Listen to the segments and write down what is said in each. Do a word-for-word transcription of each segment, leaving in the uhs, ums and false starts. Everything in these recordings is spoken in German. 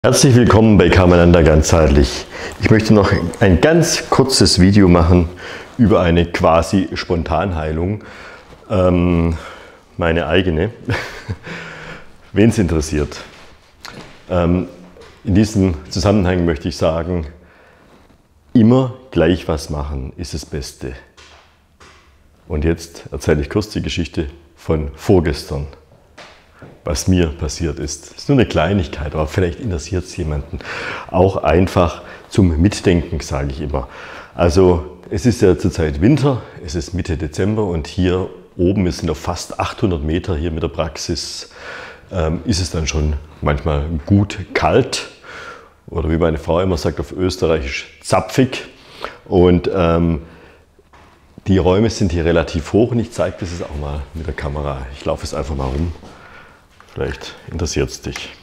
Herzlich willkommen bei Karmananda ganzheitlich. Ich möchte noch ein ganz kurzes Video machen über eine quasi Spontanheilung, ähm, meine eigene, wen es interessiert. Ähm, in diesem Zusammenhang möchte ich sagen, immer gleich was machen ist das Beste. Und jetzt erzähle ich kurz die Geschichte von vorgestern. Was mir passiert ist. Das ist nur eine Kleinigkeit, aber vielleicht interessiert es jemanden. Auch einfach zum Mitdenken, sage ich immer. Also es ist ja zurzeit Winter, es ist Mitte Dezember und hier oben, wir sind auf fast achthundert Meter hier mit der Praxis, ähm, ist es dann schon manchmal gut kalt oder wie meine Frau immer sagt auf Österreichisch, zapfig. Und ähm, die Räume sind hier relativ hoch und ich zeige das jetzt auch mal mit der Kamera. Ich laufe es einfach mal rum. Vielleicht interessiert es dich.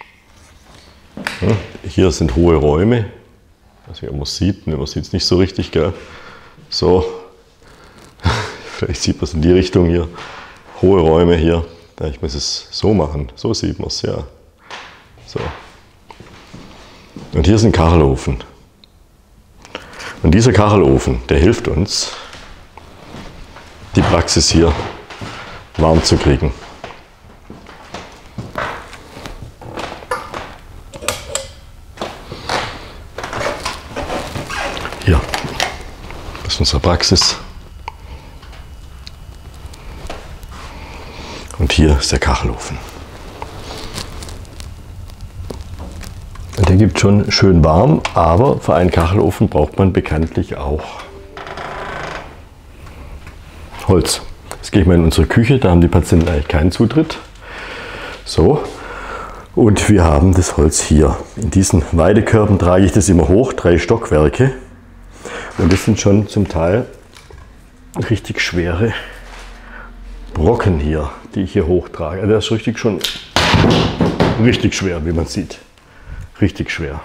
Hier sind hohe Räume, was man sieht, man sieht es nicht so richtig, gell? So, vielleicht sieht man es in die Richtung hier. Hohe Räume hier, ich muss es so machen, so sieht man es, ja. So. Und hier ist ein Kachelofen. Und dieser Kachelofen, der hilft uns, die Praxis hier warm zu kriegen. Hier, das ist unsere Praxis. Und hier ist der Kachelofen. Und der gibt schon schön warm, aber für einen Kachelofen braucht man bekanntlich auch Holz. Jetzt gehe ich mal in unsere Küche, da haben die Patienten eigentlich keinen Zutritt. So. Und wir haben das Holz hier. In diesen Weidekörben trage ich das immer hoch, drei Stockwerke. Und das sind schon zum Teil richtig schwere Brocken hier, die ich hier hochtrage. Also das ist richtig schon richtig schwer, wie man sieht. Richtig schwer.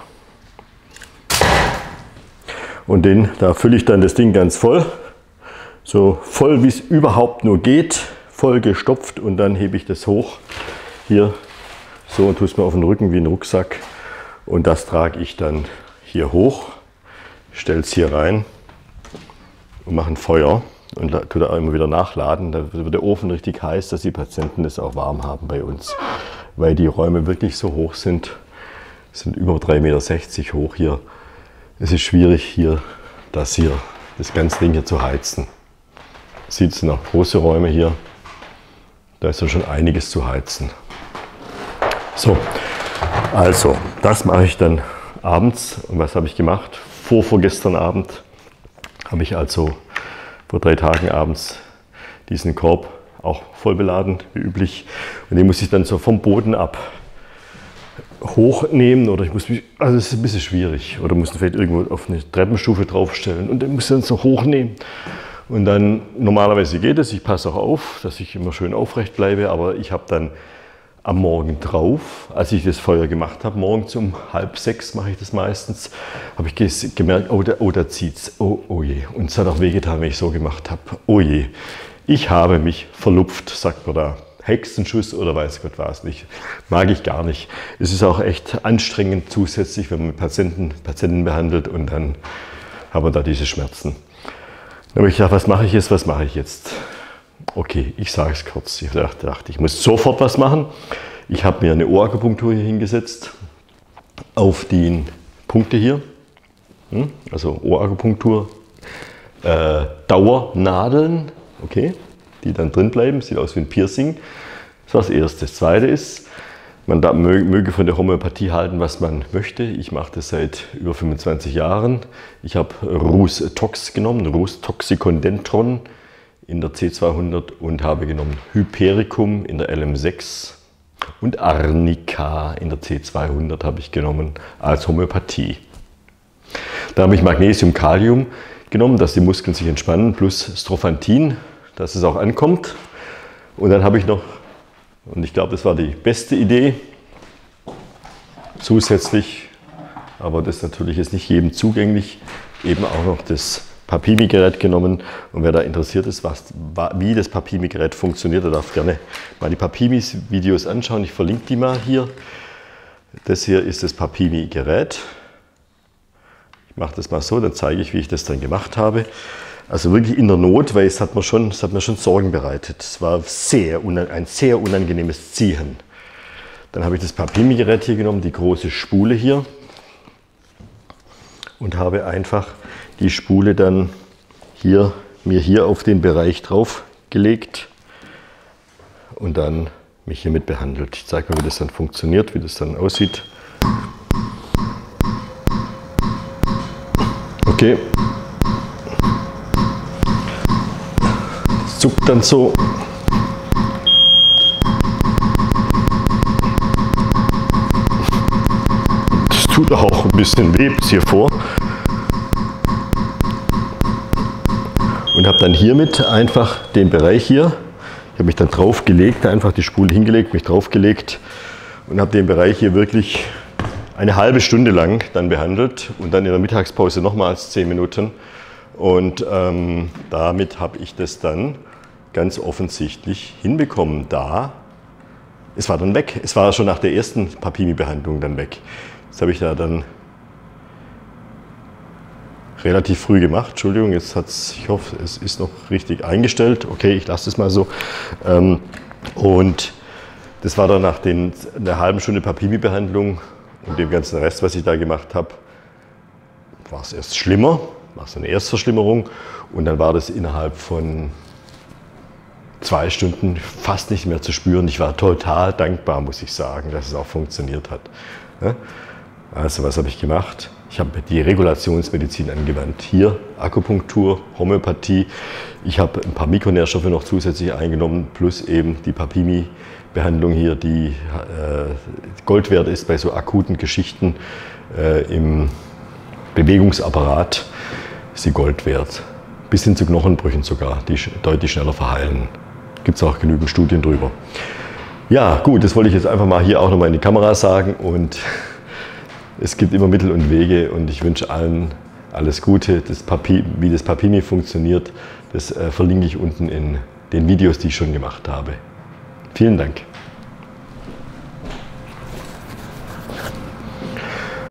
Und den, da fülle ich dann das Ding ganz voll. So voll wie es überhaupt nur geht. Voll gestopft und dann hebe ich das hoch. Hier so und tue es mir auf den Rücken wie ein Rucksack. Und das trage ich dann hier hoch. Stelle es hier rein und mache ein Feuer und tue da immer wieder nachladen. Da wird der Ofen richtig heiß, dass die Patienten das auch warm haben bei uns. Weil die Räume wirklich so hoch sind, sind über drei Meter sechzig hoch hier. Es ist schwierig hier, das hier, das ganze Ding hier zu heizen. Sieht es noch große Räume hier, da ist ja schon einiges zu heizen. So, also das mache ich dann abends. Und was habe ich gemacht? Vor vorgestern Abend habe ich also vor drei Tagen abends diesen Korb auch voll beladen, wie üblich. Und den muss ich dann so vom Boden ab hochnehmen oder ich muss mich, also es ist ein bisschen schwierig. Oder muss vielleicht irgendwo auf eine Treppenstufe draufstellen und den muss ich dann so hochnehmen. Und dann, normalerweise geht es, ich passe auch auf, dass ich immer schön aufrecht bleibe, aber ich habe dann am Morgen drauf, als ich das Feuer gemacht habe, morgens um halb sechs mache ich das meistens, habe ich gemerkt, oh, da, oh, da zieht's, oh, oh je. Und es hat auch wehgetan, wenn ich so gemacht habe, oh je. Ich habe mich verlupft, sagt man da. Hexenschuss oder weiß Gott was nicht. Mag ich gar nicht. Es ist auch echt anstrengend zusätzlich, wenn man Patienten, Patienten behandelt und dann haben wir da diese Schmerzen. Dann habe ich gedacht, was mache ich jetzt, was mache ich jetzt? Okay, ich sage es kurz. Ich dachte, dachte, ich muss sofort was machen. Ich habe mir eine Ohrakupunktur hier hingesetzt auf die Punkte hier. Also Ohrakupunktur, äh, Dauernadeln, okay, die dann drin bleiben. Sieht aus wie ein Piercing. Das war das Erste. Das Zweite ist, man da möge von der Homöopathie halten, was man möchte. Ich mache das seit über fünfundzwanzig Jahren. Ich habe Rus Tox genommen, Rus Toxicodendron in der C zweihundert und habe genommen Hypericum in der L M sechs und Arnica in der C zweihundert habe ich genommen als Homöopathie. Da habe ich Magnesium, Kalium genommen, dass die Muskeln sich entspannen, plus Strophantin, dass es auch ankommt. Und dann habe ich noch, und ich glaube, das war die beste Idee, zusätzlich, aber das natürlich ist nicht jedem zugänglich, eben auch noch das Papimi-Gerät genommen. Und wer da interessiert ist, was, wie das Papimi-Gerät funktioniert, der darf gerne mal die Papimis-Videos anschauen. Ich verlinke die mal hier. Das hier ist das Papimi-Gerät. Ich mache das mal so, dann zeige ich, wie ich das dann gemacht habe. Also wirklich in der Not, weil es hat mir schon, es hat mir schon Sorgen bereitet. Es war sehr, ein sehr unangenehmes Ziehen. Dann habe ich das Papimi-Gerät hier genommen, die große Spule hier. Und habe einfach die Spule dann hier, mir hier auf den Bereich drauf gelegt und dann mich hiermit behandelt. Ich zeige mal, wie das dann funktioniert, wie das dann aussieht. Okay. Das zuckt dann so. Das tut auch ein bisschen weh bis hier vor. Und habe dann hiermit einfach den Bereich hier, ich habe mich dann drauf gelegt, einfach die Spule hingelegt, mich drauf gelegt und habe den Bereich hier wirklich eine halbe Stunde lang dann behandelt und dann in der Mittagspause nochmals zehn Minuten. Und ähm, damit habe ich das dann ganz offensichtlich hinbekommen. Da, es war dann weg. Es war schon nach der ersten Papimi-Behandlung dann weg. Das habe ich da dann relativ früh gemacht. Entschuldigung, jetzt hat's, ich hoffe, es ist noch richtig eingestellt. Okay, ich lasse es mal so. Ähm, und das war dann nach den, einer halben Stunde Papimi-Behandlung und dem ganzen Rest, was ich da gemacht habe, war es erst schlimmer, war es eine Erstverschlimmerung und dann war das innerhalb von zwei Stunden fast nicht mehr zu spüren. Ich war total dankbar, muss ich sagen, dass es auch funktioniert hat. Also was habe ich gemacht? Ich habe die Regulationsmedizin angewandt. Hier Akupunktur, Homöopathie. Ich habe ein paar Mikronährstoffe noch zusätzlich eingenommen, plus eben die Papimi-Behandlung hier, die äh, Gold wert ist bei so akuten Geschichten äh, im Bewegungsapparat. Ist sie Gold wert. Bis hin zu Knochenbrüchen sogar, die deutlich schneller verheilen. Gibt es auch genügend Studien drüber. Ja, gut, das wollte ich jetzt einfach mal hier auch nochmal in die Kamera sagen und es gibt immer Mittel und Wege und ich wünsche allen alles Gute. Das Papi, wie das Papimi funktioniert, das äh, verlinke ich unten in den Videos, die ich schon gemacht habe. Vielen Dank.